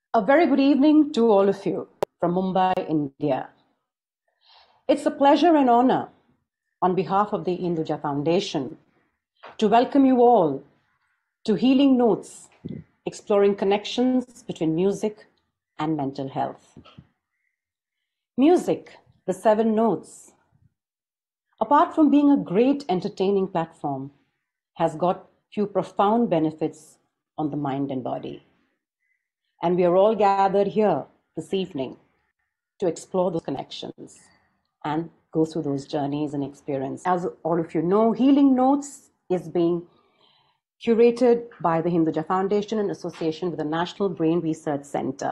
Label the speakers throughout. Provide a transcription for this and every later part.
Speaker 1: A very good evening to all of you from Mumbai, India. It's a pleasure and honor on behalf of the Hinduja Foundation to welcome you all to Healing Notes, exploring connections between music and mental health. Music, the seven notes, apart from being a great entertaining platform, has got few profound benefits on the mind and body. And we are all gathered here this evening to explore those connections and go through those journeys and experience. As all of you know, Healing Notes is being curated by the Hinduja Foundation in association with the National Brain Research Center.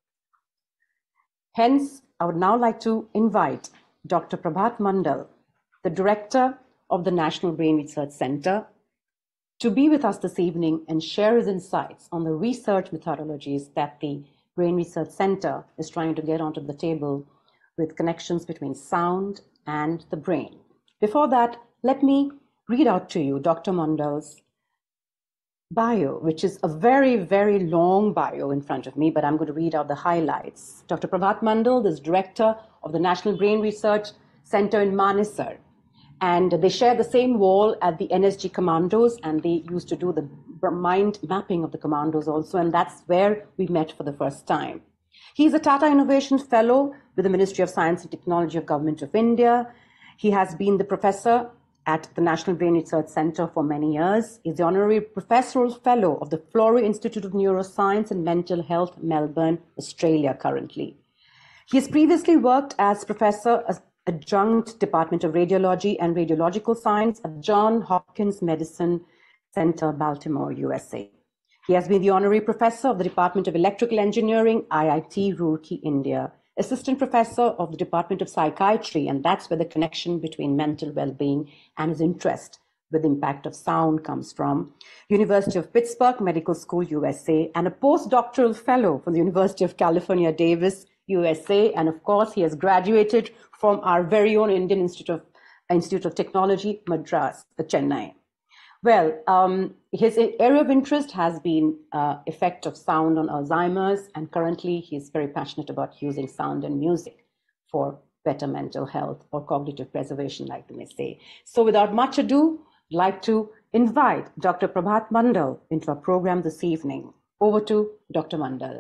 Speaker 1: Hence, I would now like to invite Dr. Prabhat Mandal, the director of the National Brain Research Center, to be with us this evening and share his insights on the research methodologies that the Brain Research Center is trying to get onto the table with connections between sound and the brain. Before that, let me read out to you Dr. Mandal's bio, which is a very, very long bio in front of me, but I'm going to read out the highlights. Dr. Prabhat Mandal is director of the National Brain Research Center in Manesar. And they share the same wall at the NSG Commandos, and they used to do the mind mapping of the commandos also, and that's where we met for the first time. He's a Tata Innovation Fellow with the Ministry of Science and Technology of Government of India. He has been the professor at the National Brain Research Center for many years. He's the Honorary Professorial Fellow of the Florey Institute of Neuroscience and Mental Health, Melbourne, Australia currently. He has previously worked as Professor Adjunct Department of Radiology and Radiological Science at Johns Hopkins Medicine Center, Baltimore, USA. He has been the Honorary Professor of the Department of Electrical Engineering, IIT Roorkee, India, Assistant Professor of the Department of Psychiatry, and that's where the connection between mental well-being and his interest with the impact of sound comes from, University of Pittsburgh Medical School, USA, and a postdoctoral fellow from the University of California, Davis, USA, and of course, he has graduated from our very own Indian Institute of Technology, Madras, Chennai. Well, his area of interest has been effect of sound on Alzheimer's, and currently he's very passionate about using sound and music for better mental health or cognitive preservation, like they may say. So without much ado, I'd like to invite Dr. Prabhat Mandal into our program this evening. Over to Dr. Mandal.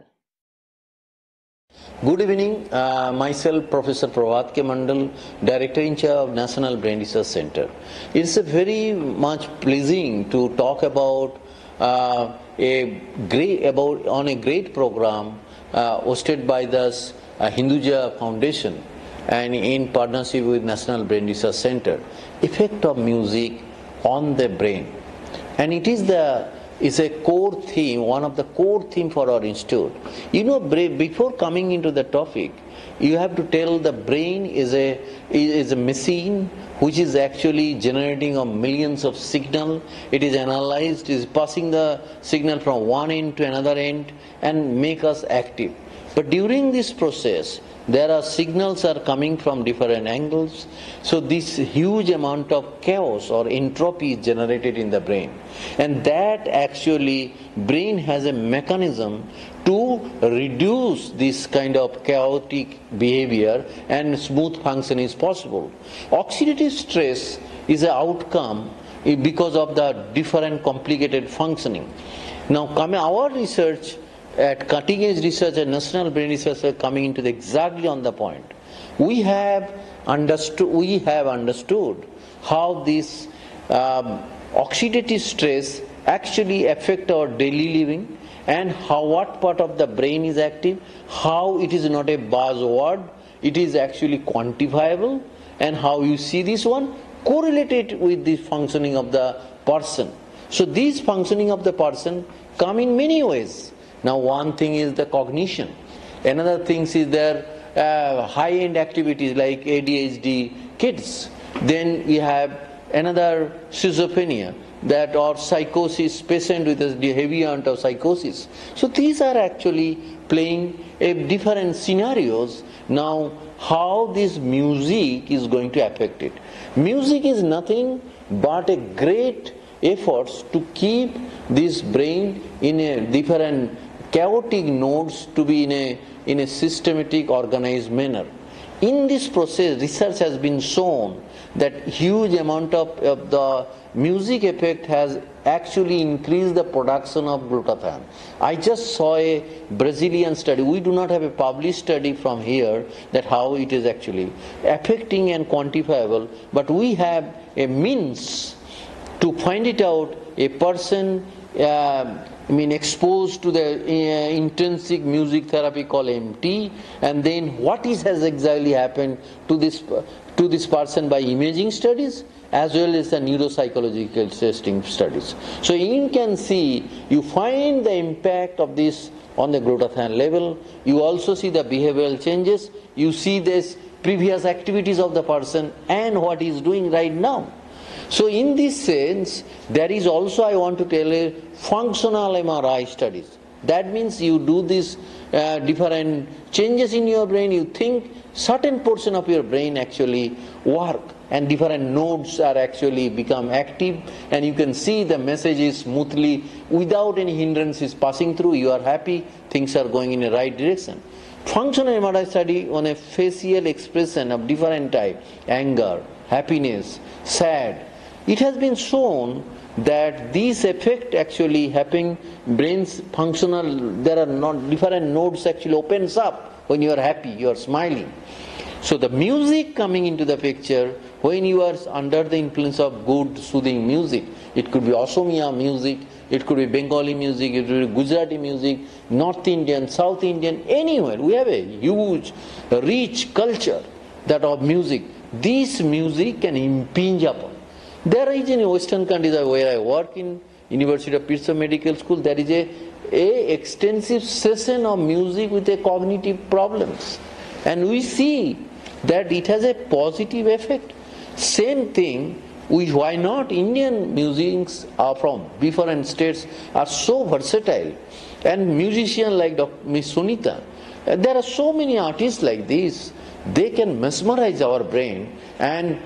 Speaker 2: Good evening, myself Professor Prabhat K. Mandal, Director in charge of National Brain Research Center. It's a very much pleasing to talk about on a great program hosted by the Hinduja Foundation and in partnership with National Brain Research Center, effect of music on the brain. And it is a core theme, one of the core theme for our institute. You know, before coming into the topic, you have to tell the brain is a machine which is actually generating of millions of signal. It is analyzed, is passing the signal from one end to another end and make us active. But during this process, there are signals are coming from different angles. So this huge amount of chaos or entropy is generated in the brain. And that actually brain has a mechanism to reduce this kind of chaotic behavior and smooth function is possible. Oxidative stress is an outcome because of the different complicated functioning. Now our research at cutting edge research and National Brain Research are coming into exactly on the point. We have understood how this oxidative stress actually affect our daily living and what part of the brain is active, how it is not a buzzword, it is actually quantifiable, and how you see this one correlated with the functioning of the person. So these functioning of the person come in many ways. Now one thing is the cognition, another thing is their high-end activities like ADHD kids. Then we have another schizophrenia that or psychosis patient with a heavy amount of psychosis. So these are actually playing a different scenarios. Now how this music is going to affect it. Music is nothing but a great efforts to keep this brain in a different chaotic nodes to be in a systematic, organized manner. In this process, research has been shown that huge amount of the music effect has actually increased the production of glutathione. I just saw a Brazilian study. We do not have a published study from here that how it is actually affecting and quantifiable, but we have a means to find it out. A person exposed to the intrinsic music therapy called MT, and then what has exactly happened to this person by imaging studies as well as the neuropsychological testing studies. So you can see, you find the impact of this on the glutathione level. You also see the behavioral changes. You see this previous activities of the person and what he is doing right now. So in this sense, there is also, I want to tell you, functional MRI studies. That means you do these different changes in your brain, you think certain portion of your brain actually work and different nodes are actually become active, and you can see the messages smoothly without any hindrances passing through. You are happy, things are going in the right direction. Functional MRI study on a facial expression of different type, anger, happiness, sad. It has been shown that these effect actually having brain's functional, there are not different nodes actually opens up when you are happy, you are smiling. So the music coming into the picture, when you are under the influence of good soothing music, it could be Asamiya music, it could be Bengali music, it could be Gujarati music, North Indian, South Indian, anywhere. We have a huge, rich culture that of music. This music can impinge upon. There is in Western countries where I work in University of Pittsburgh Medical School, there is a extensive session of music with a cognitive problems. And we see that it has a positive effect. Same thing, why not Indian musics are from different states are so versatile. And musicians like Miss Sunita, there are so many artists like this. They can mesmerize our brain, and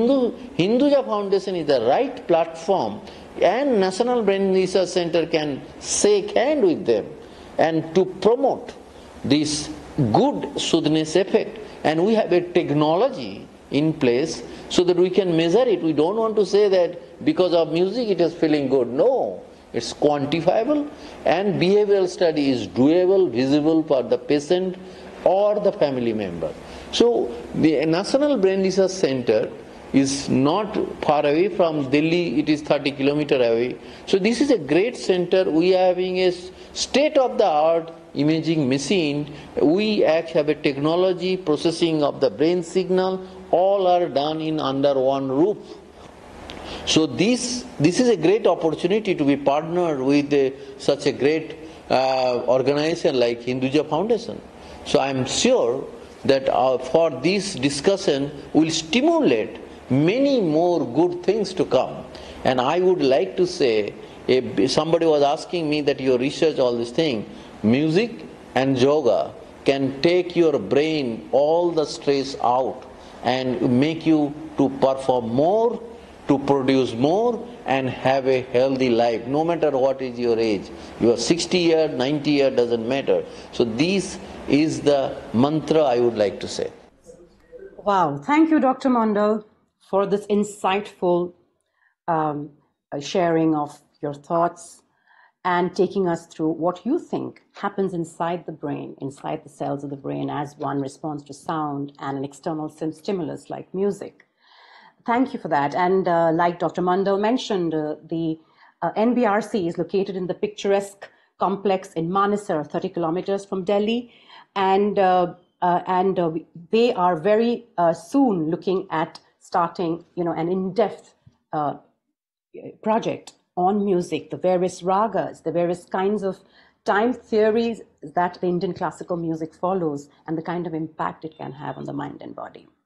Speaker 2: Hinduja Foundation is the right platform, and National Brain Research Center can shake hand with them and to promote this good soothness effect. And we have a technology in place so that we can measure it. We don't want to say that because of music it is feeling good. No, it's quantifiable, and behavioral study is doable, visible for the patient or the family member. So the National Brain Research Center is not far away from Delhi, it is 30 kilometers away. So this is a great center. We are having a state-of-the-art imaging machine. We actually have a technology processing of the brain signal, all are done in under one roof. So this is a great opportunity to be partnered with such a great organization like Hinduja Foundation. So I am sure that for this discussion will stimulate many more good things to come. And I would like to say, somebody was asking me that your research all this thing, music and yoga can take your brain all the stress out and make you to perform more, to produce more, and have a healthy life, no matter what is your age. You are 60 years, 90 years, doesn't matter. So this is the mantra I would like to say.
Speaker 1: Wow, thank you, Dr. Mondal, for this insightful sharing of your thoughts and taking us through what you think happens inside the brain, inside the cells of the brain as one responds to sound and an external stimulus like music. Thank you for that. And like Dr. Mondal mentioned, the NBRC is located in the picturesque complex in Manesar, 30 kilometers from Delhi. And they are very soon looking at starting, an in-depth project on music, the various ragas, the various kinds of time theories that the Indian classical music follows, and the kind of impact it can have on the mind and body.